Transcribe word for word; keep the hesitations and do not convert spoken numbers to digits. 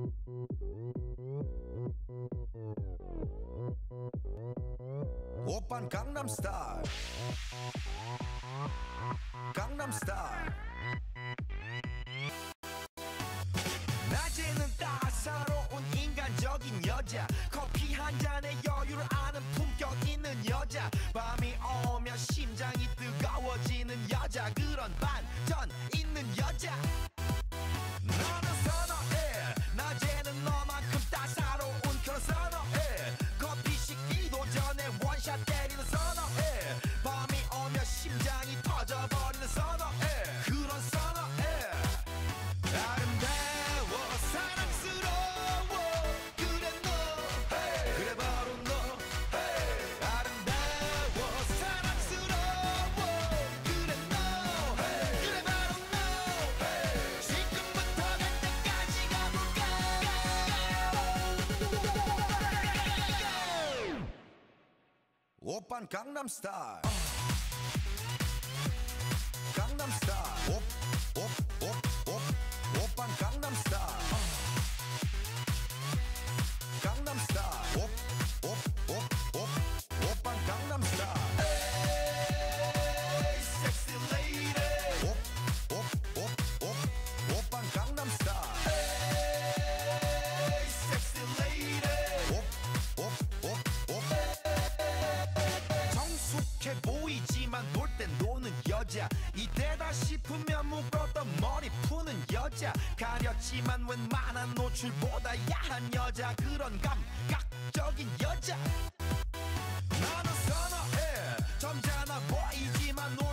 오빤 강남스타일 강남스타일 낮에는 따사로운 인간적인 여자 커피 한 잔에 여유를 아는 품격 있는 여자 밤이 오면 심장이 뜨거워지는 여자 그런 반전 있는 여자 너는 선어해 낮에는 너만큼 따사로운 그런 선어해 커피 식기도 전에 원샷 때리는 선어해 밤이 오면 심장이 터져버리는 선어해 그런 선어해 아름다워 사랑스러워 그래 너 hey. 그래 바로 너 hey. 아름다워 사랑스러워 그래 너 hey. 그래 바로 너 hey. 지금부터 갈 때까지 가볼까 오빤 강남스타일 강남스타일 옵옵옵옵 오빤 강남스타일 강남스타일 옵옵옵옵 오빤 강남스타일 에이 섹시 레이디 옵옵옵옵 오빤 강남스타일 에이 섹시 레이디 옵옵옵옵 성숙해 보이지만 놀 땐 노는 여자 이때다 싶으면 묶었던 머리 푸는 여자 가렸지만 웬만한 노출보다 야한 여자 그런 감각적인 여자 나는 선어해 점잖아 보이지만